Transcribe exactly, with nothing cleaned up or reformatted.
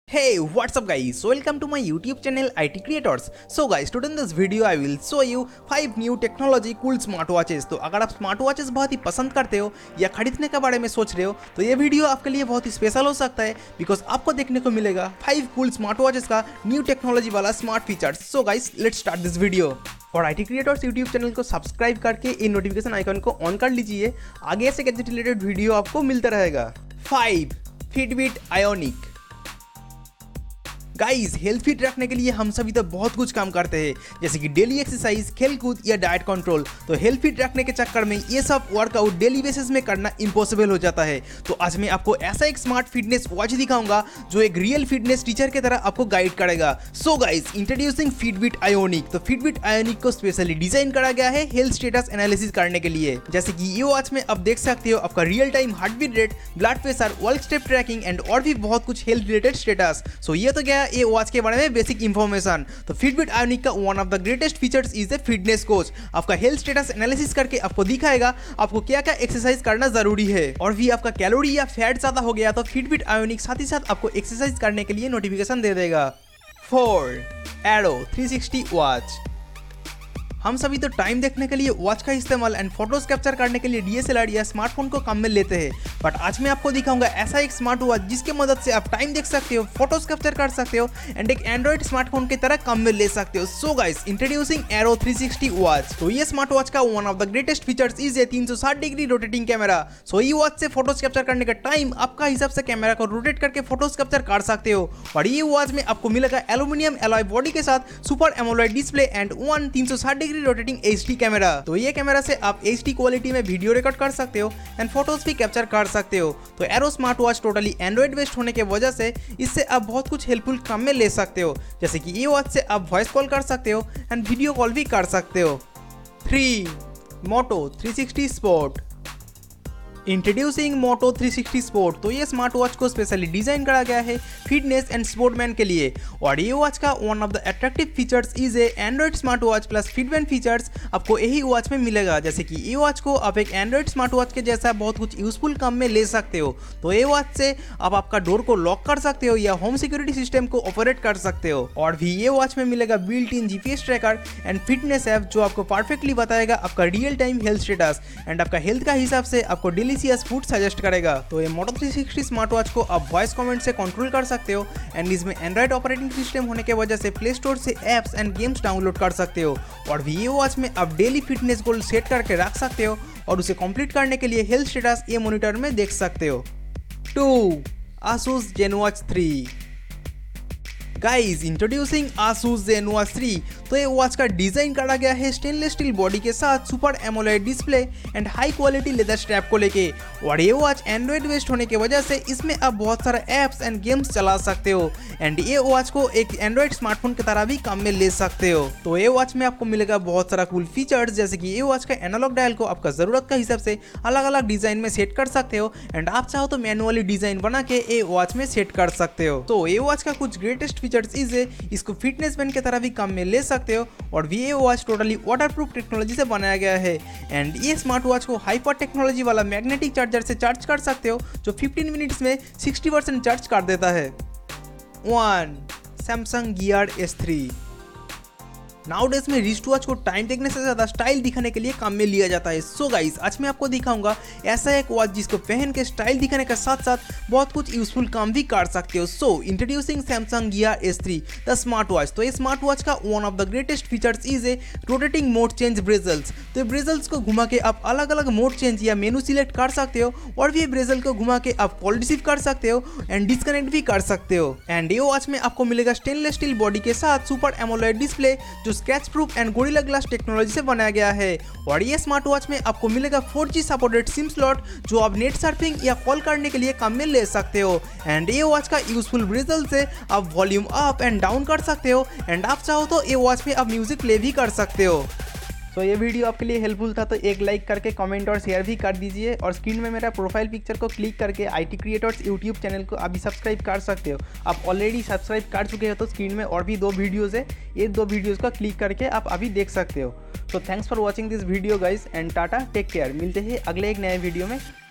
Hey, what's up guys? Welcome to my YouTube channel I T Creators. So guys, today in this video I will show you five new technology cool smartwatches. तो अगर आप स्मार्टवॉचेस बहुत ही पसंद करते हो या खरीदने के बारे में सोच रहे हो तो ये वीडियो आपके लिए बहुत ही स्पेशल हो सकता है बिकॉज आपको देखने को मिलेगा फाइव कूल स्मार्टवॉचेस का न्यू टेक्नोलॉजी वाला smart features. So guys, let's start this video. और I T creators YouTube channel को सब्सक्राइब करके इन नोटिफिकेशन आइकन को ऑन कर लीजिए. आगे से गैजेट रिलेटेड वीडियो आपको मिलता रहेगा. Five Fitbit Ionic. Guys, health fit रखने के लिए हम सभी तो बहुत कुछ काम करते हैं जैसे कि डेली एक्सरसाइज, खेल कूद या डाइट कंट्रोल. तो हेल्थ फिट रखने के चक्कर में ये सब वर्कआउट डेली बेसिस में करना इम्पॉसिबल हो जाता है. तो आज मैं आपको ऐसा एक स्मार्ट फिटनेस वॉच दिखाऊंगा जो एक रियल फिटनेस टीचर की तरह आपको गाइड करेगा. So guys, introducing Fitbit Ionic. तो फिटबिट आयोनिक को स्पेशली डिजाइन करा गया है हेल्थ स्टेटस एनालिसिस करने के लिए. जैसे कि ये वॉच में आप देख सकते हो आपका real time heart beat rate, blood pressure, work step tracking and और भी बहुत कुछ हेल्थ रिलेटेड स्टेटस. सो ये तो गया ये वॉच के बारे में बेसिक इंफॉर्मेशन. तो फिटबिट आयोनिक का one of the greatest features is the fitness coach. आपका हेल्थ स्टेटस एनालिसिस करके आपको दिखाएगा आपको क्या क्या एक्सरसाइज करना जरूरी है. और भी आपका कैलोरी या फैट ज्यादा हो गया तो फिटबिट आयोनिक साथ ही साथ आपको एक्सरसाइज करने के लिए नोटिफिकेशन दे देगा. Four Arrow three sixty watch. हम सभी तो टाइम देखने के लिए वॉच का इस्तेमाल एंड फोटोज कैप्चर करने के लिए डी एस एल आर या स्मार्टफोन को काम में लेते हैं. बट आज मैं आपको दिखाऊंगा ऐसा एक स्मार्ट वॉच जिसके मदद से आप टाइम देख सकते हो, फोटोज कैप्चर कर सकते हो एंड एक एंड्रॉइड स्मार्टफोन की तरह काम में ले सकते हो. So guys, introducing Arrow three sixty watch. तो ये स्मार्ट वॉच का one of the greatest features is a तीन सौ साठ डिग्री रोटेटिंग कैमरा. सो ये वॉच से फोटोज कैप्चर करने का टाइम आपका हिसाब से कैमरा को रोटेट करके फोटोज कैप्चर कर सकते हो. और ये वॉच में आपको मिलेगा एल्यूमिनियम एलॉय बॉडी के साथ super AMOLED display and one तीन सौ साठ degree rotating H D camera. तो ये कैमरा से आप एच डी क्वालिटी में वीडियो रिकॉर्ड कर सकते हो एंड फोटोज भी कैप्चर कर सकते हो. तो Arrow smart watch totally Android based होने के वजह से इससे आप बहुत कुछ हेल्पफुल काम में ले सकते हो. जैसे कि ये वॉच से आप वॉइस कॉल कर सकते हो एंड वीडियो कॉल भी कर सकते हो. Three Moto three sixty sport. Introducing Moto three sixty sport. तो ये स्मार्ट वॉच को स्पेशली डिजाइन करा गया है फिटनेस एंड स्पोर्टमैन के लिए. और ये वॉच का one of the attractive features is a Android smart watch plus fitband features आपको यही वॉच में मिलेगा. जैसे कि ये वॉच को आप एक एंड्रॉइड स्मार्ट वॉच के जैसा बहुत कुछ यूजफुल काम में ले सकते हो. तो ये वॉच से आप आपका डोर को लॉक कर सकते हो या होम सिक्योरिटी सिस्टम को ऑपरेट कर सकते हो. और भी ये वॉच में मिलेगा built in GPS tracker and fitness app जो आपको परफेक्टली बताएगा आपका real time health status and आपका हेल्थ का हिसाब से आपको डिलीशियस फूड सजेस्ट करेगा. तो ये Moto three sixty smart watch को आप वॉइस कमेंट से कंट्रोल कर सकते हो एंड इसमें एंड्रॉइड ऑपरेटिंग सिस्टम होने के वजह से प्ले स्टोर से एप्स एंड गेम्स डाउनलोड कर सकते हो. और भी ये वॉच में आप डेली फिटनेस गोल सेट करके रख सकते हो और उसे कंप्लीट करने के लिए हेल्थ स्टेटस ये मॉनिटर में देख सकते हो. Two Asus ZenWatch three. Guys, introducing Asus ZenWatch three. तो ये वॉच का डिजाइन करा गया है स्टेनलेस स्टील बॉडी के साथ super AMOLED display and high quality leather strap को लेके. और ये वॉच एंड्रॉइड बेस्ड होने की वजह से इसमें आप बहुत सारा एप्स एंड गेम्स चला सकते हो एंड ये वॉच को एक एंड्रॉइड स्मार्टफोन की तरह भी काम में ले सकते हो. तो ये वॉच में आपको मिलेगा बहुत सारा कूल फीचर्स जैसे कि ये वॉच का एनालॉग डायल को आपका जरूरत का हिसाब से अलग अलग डिजाइन में सेट कर सकते हो एंड आप चाहो तो मैनुअली डिजाइन बना के ये वॉच में सेट कर सकते हो. तो ये वॉच का कुछ ग्रेटेस्ट फीचर्स इज है इसको फिटनेस बैंड की तरह भी काम में ले सकते हो. और ये वॉच टोटली वाटरप्रूफ टेक्नोलॉजी से बनाया गया है एंड ये स्मार्ट वॉच को हाइपर टेक्नोलॉजी वाला मैग्नेटिक चार्जर से चार्ज कर सकते हो जो फिफ्टीन मिनट्स में सिक्सटी परसेंट चार्ज कर देता है. One Samsung Gear S three. Nowadays में रिस्ट वॉच को टाइम देखने से ज़्यादा स्टाइल दिखाने के लिए काम में लिया जाता है. सो गाइस, आज मैं आपको दिखाऊंगा ऐसा एक वॉच जिसको पहन के स्टाइल दिखाने के साथ साथ बहुत कुछ यूजफुल काम भी कर सकते हो. So introducing Samsung Gear S three the smart watch. तो ये स्मार्ट वॉच का one of the greatest features is a rotating mode change bezels. तो ब्रेजल्स को घुमा के आप अलग अलग मोड चेंज या मेनू सिलेक्ट कर सकते हो और भी ब्रेजल को घुमा के आप कॉल रिसीव कर सकते हो एंड डिस्कनेक्ट भी कर सकते हो. एंड ये वॉच में आपको मिलेगा स्टेनलेस स्टील बॉडी के साथ सुपर एमोलेड डिस्प्ले जो scratch proof and Gorilla Glass technology से बनाया गया है. और ये स्मार्ट वॉच में आपको मिलेगा four G supported SIM slot जो आप नेट सर्फिंग या कॉल करने के लिए काम में ले सकते हो. एंड ये वॉच का यूजफुल ब्रेजल से आप वॉल्यूम अप एंड डाउन कर सकते हो एंड आप चाहो तो ये वॉच में आप म्यूजिक प्ले भी कर सकते हो. तो ये वीडियो आपके लिए हेल्पफुल था तो एक लाइक करके कमेंट और शेयर भी कर दीजिए. और स्क्रीन में मेरा प्रोफाइल पिक्चर को क्लिक करके I T creators YouTube channel को अभी सब्सक्राइब कर सकते हो. आप ऑलरेडी सब्सक्राइब कर चुके हो तो स्क्रीन में और भी दो वीडियोज़ है, ये दो वीडियोज़ को क्लिक करके आप अभी देख सकते हो. तो thanks for watching this video guys and tata, take care. मिलते हैं अगले एक नए वीडियो में.